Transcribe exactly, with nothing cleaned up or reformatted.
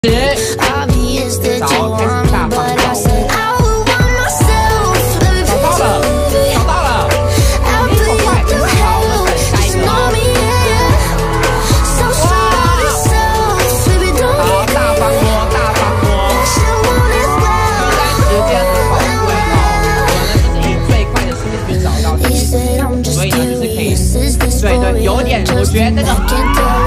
十，找开始大放炮，找到了，找到了，你好快，很好，我们等下一个。哇，好，大放锅，大放锅，现在时间很宝贵哦，我们就是以最快的速度去找到，所以呢就是可以，对对，有点，我觉得这个。